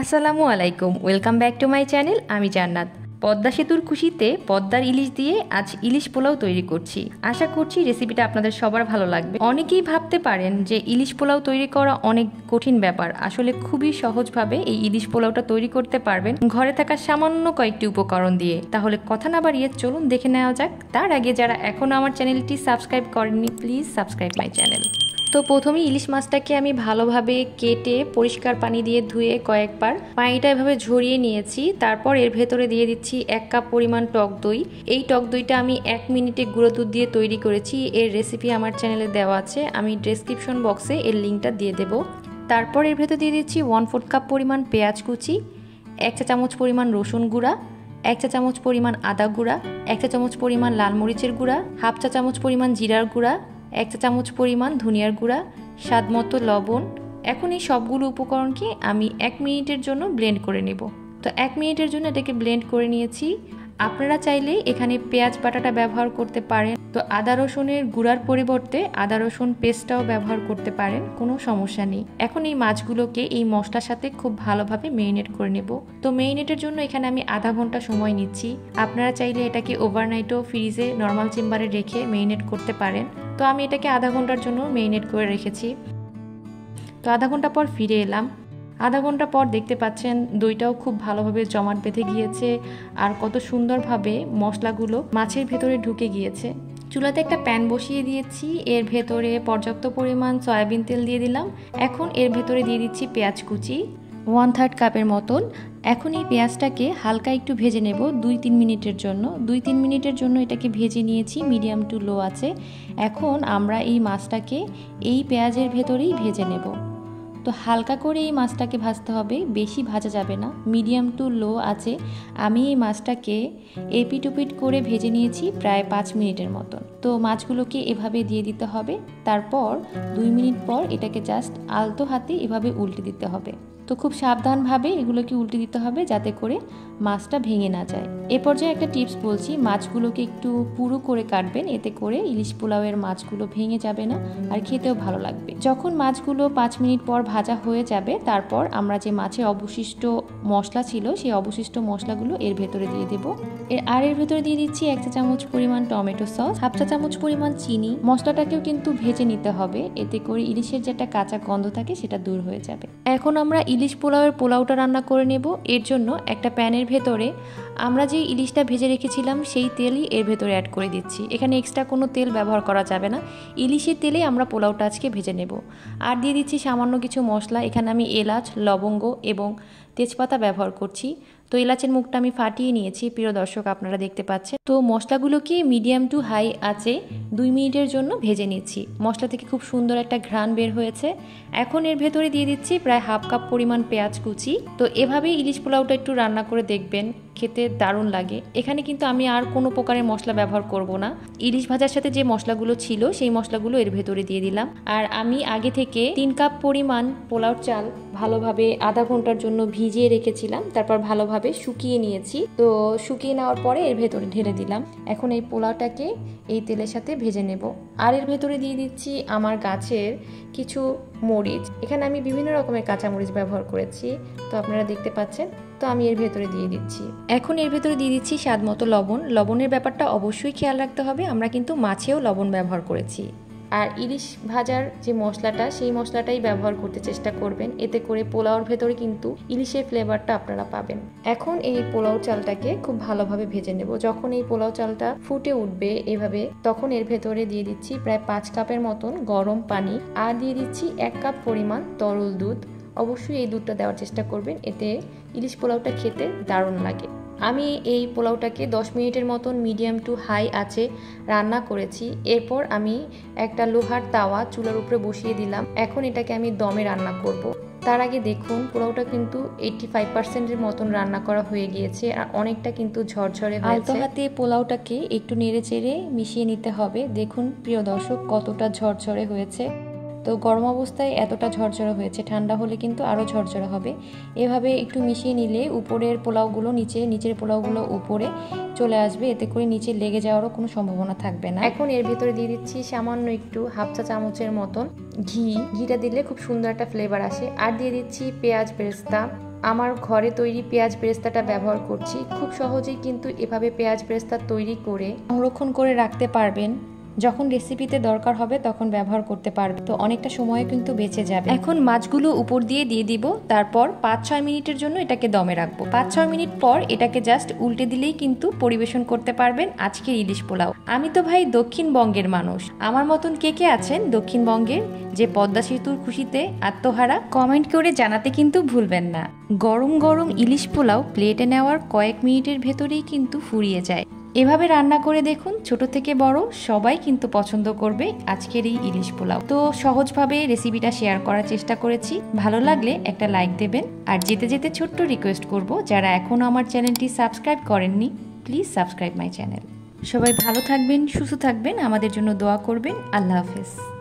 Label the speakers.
Speaker 1: আসসালামু আলাইকুম, welcome back to my channel. আমি জান্নাত। পদ্মা সেতুর খুশিতে পদ্মার ইলিশ দিয়ে আজ ইলিশ পোলাও তৈরি করছি। আশা করছি রেসিপিটা আপনাদের সবার ভালো লাগবে। অনেকেই ভাবতে পারেন যে ইলিশ পোলাও তৈরি করা অনেক কঠিন ব্যাপার। আসলে খুবই সহজভাবে এই ইলিশ পোলাওটা তৈরি করতে পারবেন ঘরে থাকা সামান্য কয়েকটি উপকরণ দিয়ে। তাহলে কথা না বাড়িয়ে চলুন দেখে নেওয়া যাক। তার আগে যারা এখনও আমার চ্যানেলটি সাবস্ক্রাইব করেননি, প্লিজ সাবস্ক্রাইব মাই চ্যানেল। তো প্রথমে ইলিশ মাছটাকে আমি ভালোভাবে কেটে পরিষ্কার পানি দিয়ে ধুয়ে কয়েকবার পানিটা এভাবে ঝরিয়ে নিয়েছি। তারপর এর ভেতরে দিয়ে দিচ্ছি 1 কাপ পরিমাণ টক দই। এই টক দইটা আমি 1 মিনিটে গুঁড়ো দুধ দিয়ে তৈরি করেছি। এর রেসিপি আমার চ্যানেলে দেওয়া আছে, আমি ডেসক্রিপশন বক্সে এর লিঙ্কটা দিয়ে দেব। তারপর এর ভেতরে দিয়ে দিচ্ছি 1/4 কাপ পরিমাণ পেঁয়াজ কুচি, 1 চা চামচ পরিমাণ রসুন গুঁড়া, 1 চা চামচ পরিমাণ আদা গুঁড়া, 1 চা চামচ পরিমাণ লাল মরিচের গুঁড়া, 1/2 চা চামচ পরিমাণ জিরার গুঁড়া, 1 চা চামচ পরিমাণ ধনিয়ার গুঁড়া, স্বাদ মতো লবণ। এখন এই সবগুলো উপকরণকে আমি 1 মিনিটের জন্য ব্লেন্ড করে নেব। তো 1 মিনিটের জন্য এটাকে ব্লেন্ড করে নিয়েছি। আপনারা চাইলে এখানে পেঁয়াজ বাটাটা ব্যবহার করতে পারেন। তো আদা রসুনের গুঁড়ার পরিবর্তে আদা রসুন পেস্টটাও ব্যবহার করতে পারেন, কোনো সমস্যা নেই। এখন এই মাছগুলোকে এই মশলার সাথে খুব ভালোভাবে মেরিনেট করে নেব। তো মেরিনেটের জন্য এখানে আমি আধা ঘন্টা সময় নিচ্ছি। আপনারা চাইলে এটাকে ওভারনাইটও ফ্রিজে নর্মাল চেম্বারে রেখে মেরিনেট করতে পারেন। তো আমি এটাকে আধা ঘন্টার জন্য মেরিনেট করে রেখেছি। তো আধা ঘন্টা পর ফিরে এলাম। আধা ঘন্টা পর দেখতে পাচ্ছেন দইটাও খুব ভালোভাবে জমাট বেঁধে গিয়েছে আর কত সুন্দরভাবে মশলাগুলো মাছের ভেতরে ঢুকে গিয়েছে। চুলাতে একটা প্যান বসিয়ে দিয়েছি, এর ভেতরে পর্যাপ্ত পরিমাণ সয়াবিন তেল দিয়ে দিলাম। এখন এর ভেতরে দিয়ে দিচ্ছি পেঁয়াজ কুচি 1/3 কাপের মতন। এখন এই পেঁয়াজটাকে হালকা একটু ভেজে নেব 2-3 মিনিটের জন্য। 2-3 মিনিটের জন্য এটাকে ভেজে নিয়েছি মিডিয়াম টু লো আছে। এখন আমরা এই মাছটাকে এই পেঁয়াজের ভেতরেই ভেজে নেব। তো হালকা করে এই মাছটাকে ভাজতে হবে, বেশি ভাজা যাবে না, মিডিয়াম টু লো আছে। আমি এই মাছটাকে এপিট ওপিট করে ভেজে নিয়েছি প্রায় 5 মিনিটের মতন। তো মাছগুলোকে এভাবে দিয়ে দিতে হবে। তারপর 2 মিনিট পর এটাকে জাস্ট আলতো হাতে এভাবে উল্টে দিতে হবে। তো খুব সাবধানভাবে এগুলোকে উল্টে দিতে হবে যাতে করে মাছটা ভেঙে না যায়। এ পর্যায়ে একটা টিপস বলছি, মাছগুলোকে একটু পুরু করে কাটবেন, এতে করে ইলিশ পোলাওয়ের মাছগুলো ভেঙে যাবে না আর খেতেও ভালো লাগবে। যখন মাছগুলো 5 মিনিট পর ভাজা হয়ে যাবে, তারপর আমরা যে মাছের অবশিষ্ট মশলা ছিল সেই অবশিষ্ট মশলাগুলো এর ভেতরে দিয়ে দেবো। এর ভেতরে দিয়ে দিচ্ছি 1 চা চামচ পরিমাণ টমেটো সস, 1/2 চা চামচ পরিমাণ চিনি। মশলাটাকেও কিন্তু ভেজে নিতে হবে, এতে করে ইলিশের যে একটা কাঁচা গন্ধ থাকে সেটা দূর হয়ে যাবে। এখন আমরা ইলিশ পোলাওয়ের পোলাওটা রান্না করে নেব। এর জন্য একটা প্যানের ভেতরে আমরা যে ইলিশটা ভেজে রেখেছিলাম সেই তেলই এর ভেতরে অ্যাড করে দিচ্ছি। এখানে এক্সট্রা কোনো তেল ব্যবহার করা যাবে না, ইলিশের তেলেই আমরা পোলাওটা আজকে ভেজে নেব। আর দিয়ে দিচ্ছি সামান্য কিছু মশলা। এখানে আমি এলাচ, লবঙ্গ এবং তেজপাতা ব্যবহার করছি। তো এলাচের মুখটা আমি ফাটিয়ে নিয়েছি, প্রিয় দর্শক আপনারা দেখতে পাচ্ছেন। তো মশলাগুলোকে মিডিয়াম টু হাই আঁচে 2 মিনিটের জন্য ভেজে নিচ্ছি। মশলা থেকে খুব সুন্দর একটা ঘ্রাণ বের হয়েছে। এখন এর ভেতরে দিয়ে দিচ্ছি প্রায় 1/2 কাপ পরিমাণ পেঁয়াজ কুচি। তো এভাবেই ইলিশ পোলাওটা একটু রান্না করে দেখবেন, খেতে দারুণ লাগে। এখানে কিন্তু আমি আর কোনো প্রকারের মশলা ব্যবহার করব না। ইলিশ ভাজার সাথে যে মশলাগুলো ছিল সেই মশলাগুলো এর ভেতরে দিয়ে দিলাম। আর আমি আগে থেকে 3 কাপ পরিমাণ পোলাও চাল ভালোভাবে আধা ঘন্টার জন্য ভিজিয়ে রেখেছিলাম, তারপর ভালোভাবে শুকিয়ে নিয়েছি। তো শুকিয়ে নেওয়ার পরে এর ভেতরে ঢেলে দিলাম। এখন এই পোলাওটাকে এই তেলের সাথে ভেজে নেব। আর এর ভেতরে দিয়ে দিচ্ছি আমার গাছের কিছু মরিচ। এখানে আমি বিভিন্ন রকমের কাঁচা মরিচ ব্যবহার করেছি, তো আপনারা দেখতে পাচ্ছেন। তো আমি এর ভেতরে দিয়ে দিচ্ছি। এখন এর ভেতরে দিয়ে দিচ্ছি স্বাদ মতো লবণ। লবণের ব্যাপারটা অবশ্যই খেয়াল রাখতে হবে, আমরা কিন্তু মাছেও লবণ ব্যবহার করেছি। আর ইলিশ ভাজার যে মশলাটা সেই মশলাটাই ব্যবহার করতে চেষ্টা করবেন, এতে করে পোলাওর ভেতরে কিন্তু ইলিশের ফ্লেভারটা আপনারা পাবেন। এখন এই পোলাও চালটাকে খুব ভালোভাবে ভেজে নেব। যখন এই পোলাও চালটা ফুটে উঠবে এভাবে, তখন এর ভেতরে দিয়ে দিচ্ছি প্রায় 5 কাপের মতন গরম পানি আর দিয়ে দিচ্ছি 1 কাপ পরিমাণ তরল দুধ। অবশ্যই এই দুধটা দেওয়ার চেষ্টা করবেন, এতে ইলিশ পোলাওটা খেতে দারুণ লাগে। আমি এই পোলাওটাকে 10 মিনিটের মতন মিডিয়াম টু হাই আঁচে রান্না করেছি। এরপর আমি একটা লোহার তাওয়া চুলার উপরে বসিয়ে দিলাম। এখন এটাকে আমি দমে রান্না করব। তার আগে দেখুন পোলাওটা কিন্তু 85%-এর মতন রান্না করা হয়ে গিয়েছে আর অনেকটা কিন্তু ঝরঝরে হয়েছে। আলতো হাতে পোলাওটাকে একটু নেড়ে চেড়ে মিশিয়ে নিতে হবে। দেখুন প্রিয় দর্শক কতটা ঝরঝরে হয়েছে। তো গরম অবস্থায় এতটা ঝরঝরে হয়েছে, ঠান্ডা হলে কিন্তু আরও ঝরঝরে হবে। এভাবে একটু মিশিয়ে নিলে উপরের পোলাওগুলো নিচের পোলাওগুলো উপরে চলে আসবে, এতে করে নিচে লেগে যাওয়ারও কোনো সম্ভাবনা থাকবে না। এখন এর ভিতরে দিয়ে দিচ্ছি সামান্য একটু 1/2 চা চামচের মতন ঘিটা দিলে খুব সুন্দর একটা ফ্লেভার আসে। আর দিয়ে দিচ্ছি পেঁয়াজ বেরেস্তা, আমার ঘরে তৈরি পেঁয়াজ বেরেস্তাটা ব্যবহার করছি। খুব সহজেই কিন্তু এভাবে পেঁয়াজ বেরেস্তা তৈরি করে সংরক্ষণ করে রাখতে পারবেন। যখন রেসিপিতে দরকার হবে তখন ব্যবহার করতে পারবে, তো অনেকটা সময় কিন্তু বেঁচে যাবে। এখন মাছগুলো উপর দিয়ে দিব, তারপর 5-6 মিনিটের জন্য এটাকে দমে রাখবো। 5-6 মিনিট পর এটাকে জাস্ট উল্টে দিলেই কিন্তু পরিবেশন করতে পারবেন আজকের ইলিশ পোলাও। আমি তো ভাই দক্ষিণবঙ্গের মানুষ, আমার মতন কে কে আছেন দক্ষিণবঙ্গের যে পদ্মা সেতুর খুশিতে আত্মহারা? কমেন্ট করে জানাতে কিন্তু ভুলবেন না। গরম গরম ইলিশ পোলাও প্লেটে নেওয়ার কয়েক মিনিটের ভেতরেই কিন্তু ফুরিয়ে যায়। এভাবে রান্না করে দেখুন, ছোট থেকে বড় সবাই কিন্তু পছন্দ করবে আজকের এই ইলিশ পোলাও। তো সহজভাবে রেসিপিটা শেয়ার করার চেষ্টা করেছি। ভালো লাগলে একটা লাইক দেবেন। আর যেতে যেতে ছোট্ট রিকোয়েস্ট করব, যারা এখনও আমার চ্যানেলটি সাবস্ক্রাইব করেননি, প্লিজ সাবস্ক্রাইব মাই চ্যানেল। সবাই ভালো থাকবেন, সুস্থ থাকবেন, আমাদের জন্য দোয়া করবেন। আল্লাহ হাফেজ।